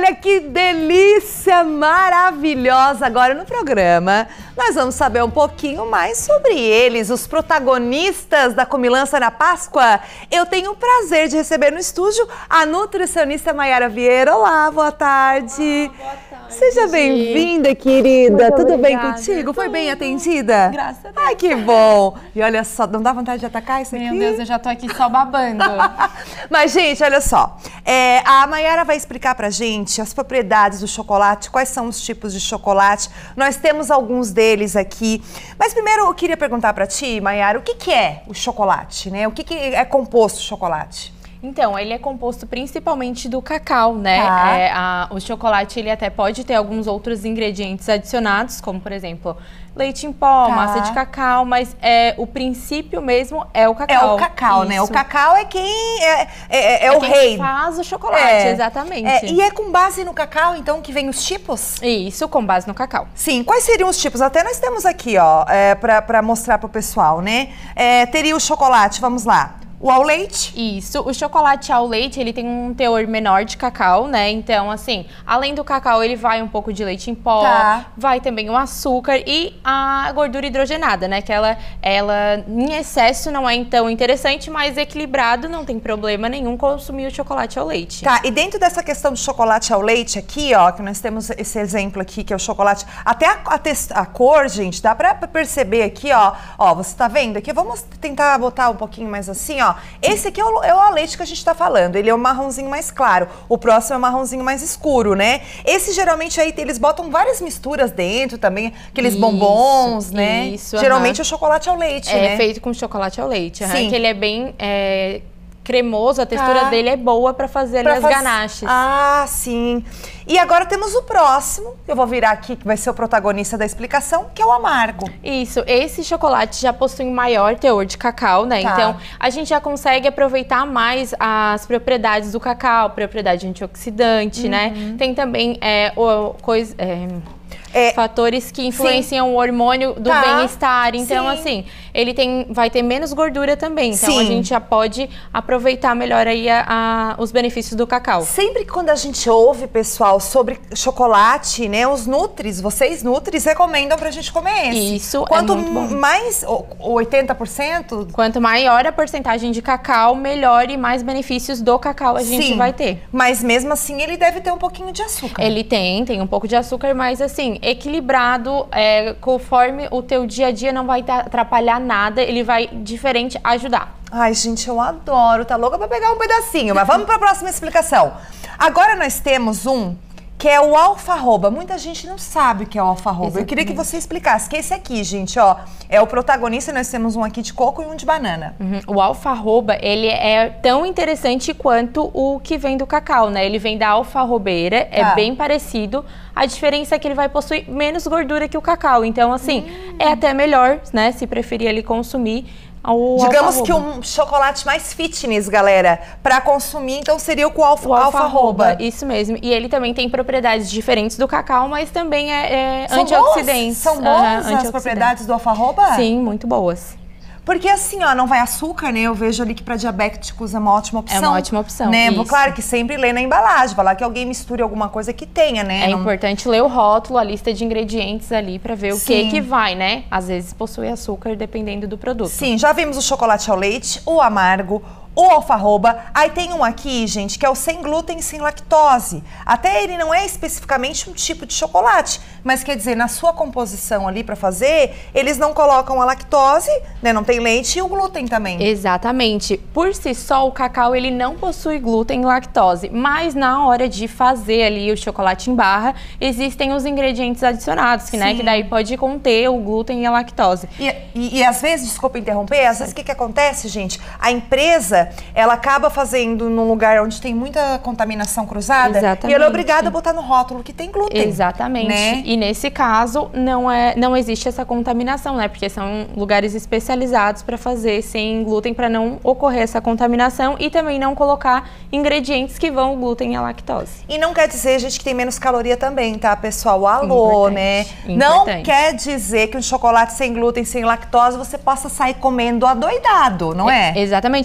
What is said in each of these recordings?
Olha que delícia maravilhosa! Agora no programa nós vamos saber um pouquinho mais sobre eles, os protagonistas da Comilança na Páscoa. Eu tenho o prazer de receber no estúdio a nutricionista Mayara Vieira. Olá, boa tarde. Boa tarde. Seja bem-vinda, querida. Muito Tudo bem obrigada. contigo? Foi bem atendida? Graças a Deus. Ai, que bom. E olha só, não dá vontade de atacar isso aqui? Meu Deus, eu já tô aqui só babando. Mas, gente, olha só. A Mayara vai explicar pra gente as propriedades do chocolate, quais são os tipos de chocolate. Nós temos alguns deles aqui. Mas primeiro eu queria perguntar pra ti, Mayara, o que é o chocolate, né? O que é composto o chocolate? Então, ele é composto principalmente do cacau, né? Tá. O chocolate, ele até pode ter alguns outros ingredientes adicionados, como, por exemplo, leite em pó, Tá. massa de cacau, mas o princípio mesmo é o cacau. É o cacau, né? O cacau é quem é o quem rei. faz o chocolate, exatamente. E é com base no cacau, então, que vem os tipos? Isso, com base no cacau. Sim, quais seriam os tipos? Até nós temos aqui, ó, pra mostrar pro pessoal, né? Teria o chocolate, vamos lá. O ao leite? Isso, o chocolate ao leite, ele tem um teor menor de cacau, né? Então, assim, além do cacau, ele vai um pouco de leite em pó, Tá. vai também o açúcar e a gordura hidrogenada, né? Que ela em excesso não é tão interessante, mas equilibrado não tem problema nenhum consumir o chocolate ao leite. Tá, e dentro dessa questão do chocolate ao leite aqui, ó, que nós temos esse exemplo aqui, que é o chocolate, até a cor, gente, dá pra perceber aqui, ó, você tá vendo aqui? Vamos tentar botar um pouquinho mais assim, ó. Esse aqui é o ao leite que a gente tá falando, ele é um marronzinho mais claro, o próximo é um marronzinho mais escuro, né? Esse geralmente aí, eles botam várias misturas dentro também, aqueles bombons, né? Isso, geralmente é o chocolate ao leite, né? É feito com chocolate ao leite, Sim. que ele é bem cremoso, a textura dele é boa pra fazer ali as ganaches. Ah, sim. E agora temos o próximo, eu vou virar aqui, que vai ser o protagonista da explicação, que é o amargo. Isso, esse chocolate já possui maior teor de cacau, né? Tá. Então, a gente já consegue aproveitar mais as propriedades do cacau, propriedade antioxidante, né? Tem também fatores que influenciam o hormônio do bem-estar. Então, assim, ele vai ter menos gordura também. Então, a gente já pode aproveitar melhor aí os benefícios do cacau. Sempre que quando a gente ouve, pessoal, sobre chocolate, né, vocês nutris recomendam pra gente comer esse. Isso, Quanto é muito bom. mais, 80%? Quanto maior a porcentagem de cacau, melhor e mais benefícios do cacau a gente vai ter. Mas mesmo assim, ele deve ter um pouquinho de açúcar. Ele tem um pouco de açúcar, mas assim, equilibrado, conforme o teu dia a dia não vai atrapalhar nada, ele vai diferente ajudar. Ai, gente, eu adoro, tá louca pra pegar um pedacinho, mas vamos pra próxima explicação. Agora nós temos um que é o alfarroba. Muita gente não sabe o que é o alfarroba. Eu queria que você explicasse, que esse aqui, gente, ó, é o protagonista. Nós temos um aqui de coco e um de banana. O alfarroba, ele é tão interessante quanto o que vem do cacau, né? Ele vem da alfarrobeira, é bem parecido. A diferença é que ele vai possuir menos gordura que o cacau. Então, assim, é até melhor, né? Se preferir ali consumir digamos que um chocolate mais fitness, galera, para consumir, então seria o alfarroba. Isso mesmo. E ele também tem propriedades diferentes do cacau, mas também São antioxidantes. São boas as propriedades do alfarroba? Sim, muito boas. Porque assim, ó, não vai açúcar, né? Eu vejo ali que para diabéticos é uma ótima opção. É uma ótima opção, né? isso. Claro que sempre lê na embalagem, falar que alguém misture alguma coisa que tenha, né? É importante ler o rótulo, a lista de ingredientes ali para ver o que vai, né? Às vezes possui açúcar dependendo do produto. Sim, já vimos o chocolate ao leite, o amargo, o alfarroba. Aí tem um aqui, gente, que é o sem glúten, sem lactose. Até ele não é especificamente um tipo de chocolate, mas quer dizer, na sua composição ali para fazer, eles não colocam a lactose, né? Não tem leite e o glúten também. Exatamente. Por si só, o cacau ele não possui glúten e lactose, mas na hora de fazer ali o chocolate em barra, existem os ingredientes adicionados, que, né, que daí pode conter o glúten e a lactose. E às vezes, desculpa interromper, às vezes o que acontece, gente? A empresa, ela acaba fazendo num lugar onde tem muita contaminação cruzada. Exatamente. E ela é obrigada a botar no rótulo que tem glúten. Exatamente. Né? E nesse caso, não existe essa contaminação, né? Porque são lugares especializados para fazer sem glúten, para não ocorrer essa contaminação e também não colocar ingredientes que vão o glúten e a lactose. E não quer dizer, gente, que tem menos caloria também, tá, pessoal? Alô, né? Não quer dizer que um chocolate sem glúten, sem lactose, você possa sair comendo adoidado, não é? Exatamente. Ele é interessante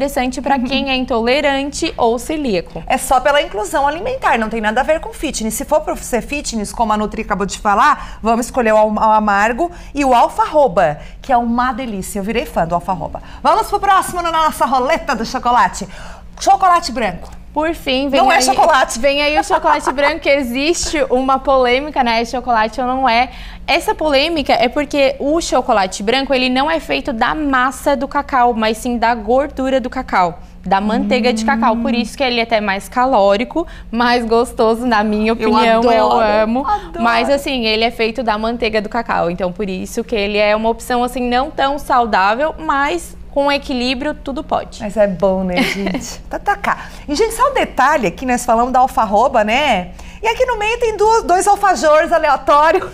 interessante para quem é intolerante ou celíaco. É só pela inclusão alimentar, não tem nada a ver com fitness. Se for para ser fitness, como a Nutri acabou de falar, vamos escolher o amargo e o alfarroba, que é uma delícia. Eu virei fã do alfarroba. Vamos pro próximo na nossa roleta do chocolate. Chocolate branco. Por fim, não é chocolate. Vem aí o chocolate branco, que existe uma polêmica, né? É chocolate ou não é? Essa polêmica é porque o chocolate branco, ele não é feito da massa do cacau, mas sim da gordura do cacau, da manteiga de cacau. Por isso que ele é até mais calórico, mais gostoso, na minha opinião. Eu amo. Mas assim, ele é feito da manteiga do cacau. Então, por isso que ele é uma opção, assim, não tão saudável, mas com equilíbrio, tudo pode. Mas é bom, né, gente? Tá. E, gente, só um detalhe aqui, nós falamos da alfarroba, né? E aqui no meio tem dois alfajores aleatórios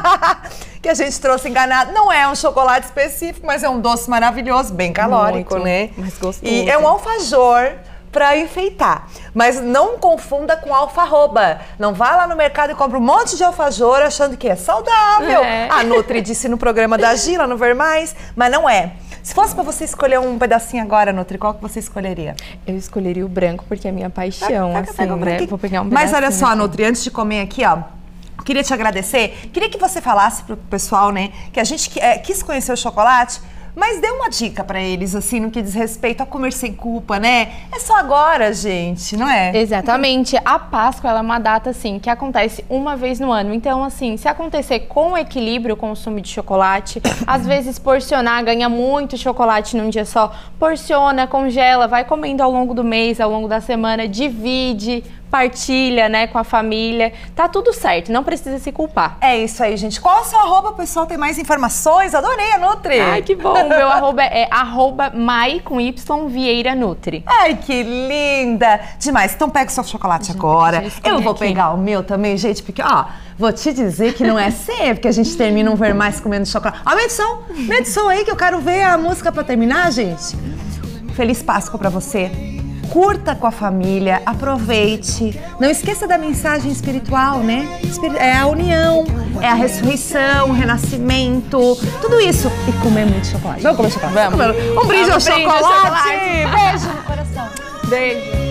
que a gente trouxe enganado. Não é um chocolate específico, mas é um doce maravilhoso, bem calórico, né? Mas gostoso. E é um alfajor para enfeitar. Mas não confunda com alfarroba. Não vá lá no mercado e compra um monte de alfajor achando que é saudável. A Nutri disse no programa da Gila, no Ver Mais, mas não é. Se fosse para você escolher um pedacinho agora, Nutri, qual que você escolheria? Eu escolheria o branco, porque é a minha paixão, assim, né? Vou pegar um pedacinho. Mas olha só, Nutri, antes de comer aqui, ó, queria te agradecer. Queria que você falasse pro pessoal, né, que a gente quis conhecer o chocolate, mas dê uma dica pra eles, assim, no que diz respeito a comer sem culpa, né? É só agora, gente, não é? Exatamente. A Páscoa, ela é uma data, assim, que acontece uma vez no ano. Então, assim, se acontecer com equilíbrio o consumo de chocolate, às vezes porcionar, ganha muito chocolate num dia só, porciona, congela, vai comendo ao longo do mês, ao longo da semana, divide, partilha, né, com a família. Tá tudo certo, não precisa se culpar. É isso aí, gente. Qual é o seu arroba, pessoal? Tem mais informações? Adorei a Nutri. Ai, que bom. Meu arroba é @mai com Y Vieira Nutri. Ai, que linda. Demais. Então pega o seu chocolate agora. Eu vou pegar o meu também, gente, porque, ó, vou te dizer que não é sempre que a gente termina um Ver Mais comendo chocolate. Aumenta o som aí que eu quero ver a música pra terminar, gente. Feliz Páscoa pra você. Curta com a família, aproveite. Não esqueça da mensagem espiritual, né? É a união, é a ressurreição, o renascimento, tudo isso. E comer muito chocolate. Vamos comer chocolate? Vamos. Um brinde ao chocolate. Beijo no coração. Beijo.